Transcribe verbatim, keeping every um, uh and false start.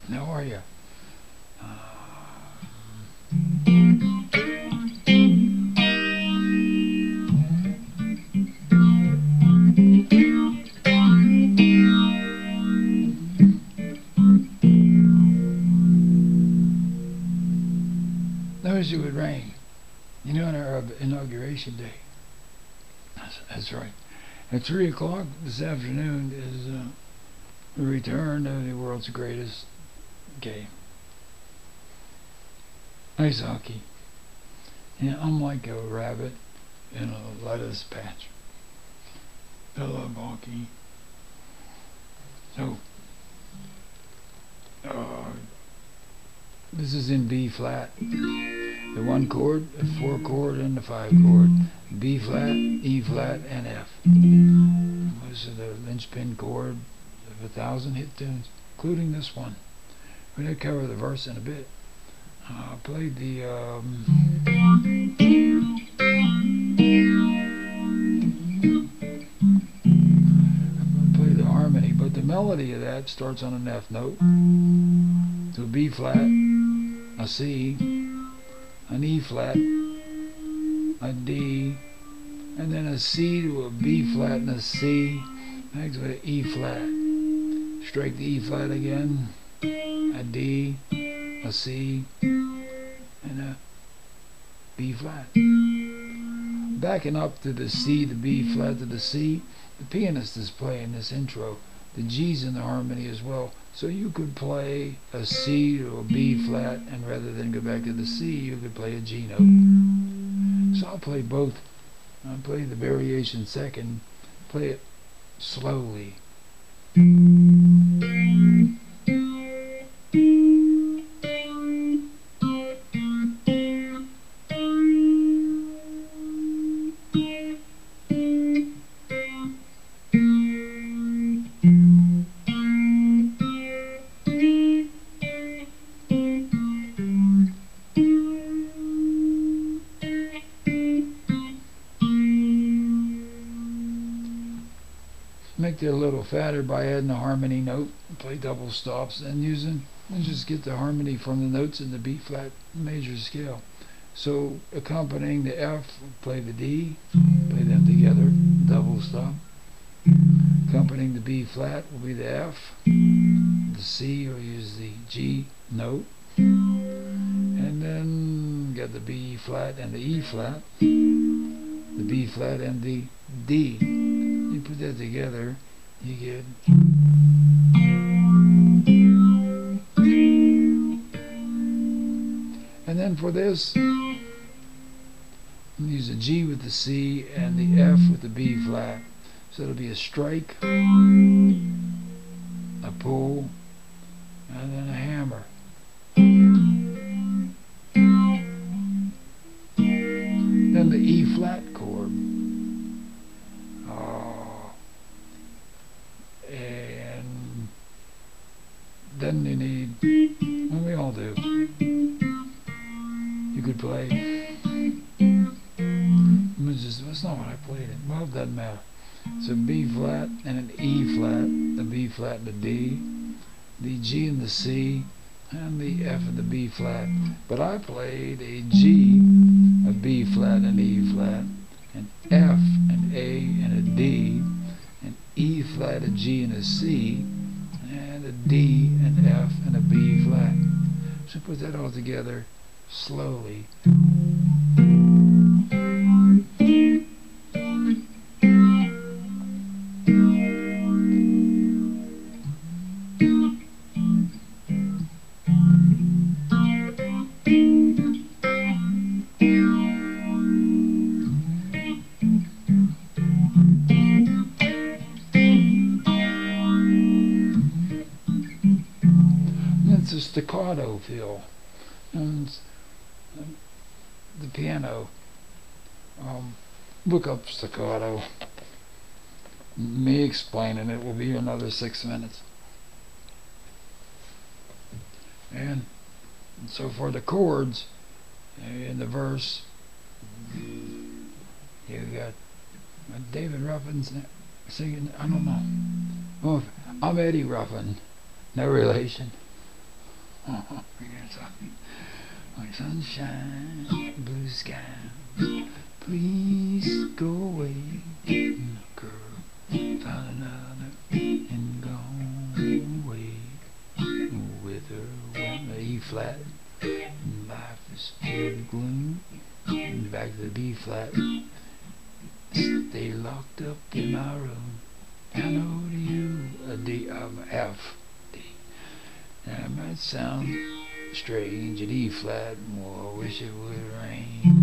How are you? Uh, Notice it would rain. You know, on our inauguration day. That's, that's right. At three o'clock this afternoon is uh, the return of the world's greatest game. Ice hockey. And I'm like a rabbit in a lettuce patch. I love hockey. So, uh, this is in B flat. The one chord, the four chord, and the five chord. B flat, E flat, and F. Those are the linchpin chord of a thousand hit tunes, including this one. We're going to cover the verse in a bit. I uh, played the um, I played the harmony, but the melody of that starts on an F note to a B flat, a C, an E flat, a D, and then a C to a B flat and a C, next to an E flat. Strike the E flat again, a D, a C, and a B flat. Backing up to the C, the B flat to the C, the pianist is playing this intro. The G's in the harmony as well. So you could play a C to a B flat, and rather than go back to the C, you could play a G note. So I'll play both. I'll play the variation second, play it slowly. Make it a little fatter by adding a harmony note, play double stops, and using and just get the harmony from the notes in the B flat major scale. So accompanying the F, play the D, play them together, double stop. Accompanying the B flat will be the F, the C will use the G note, and then get the B flat and the E flat, the B flat and the D. You put that together, you get and then for this use a G with the C and the F with the B flat. So it'll be a strike, a pull, and then a hammer. Then the E flat chord. And then you need, well, we all do. You could play, just, that's not what I played it. Well, it doesn't matter. It's a B flat and an E flat, the B flat and the D, the G and the C, and the F and the B flat. But I played a G, a B flat and E flat, an F, an A, and a D, an E flat, a G, and a C, and a D, an F, and a B flat. So put that all together slowly. It's a staccato feel, and the piano. Um, look up staccato. Me explaining it will be another six minutes. And so for the chords in the verse, you got David Ruffin's singing. I don't know. Oh, I'm Eddie Ruffin, no relation. My sunshine, blue skies, please go away. Girl, found another and gone away. With her when the E flat, life is filled with gloom. Back to the B flat, stay locked up in my room. I know to you a D of F, D. That might sound strange at E flat. Well, I wish it would rain.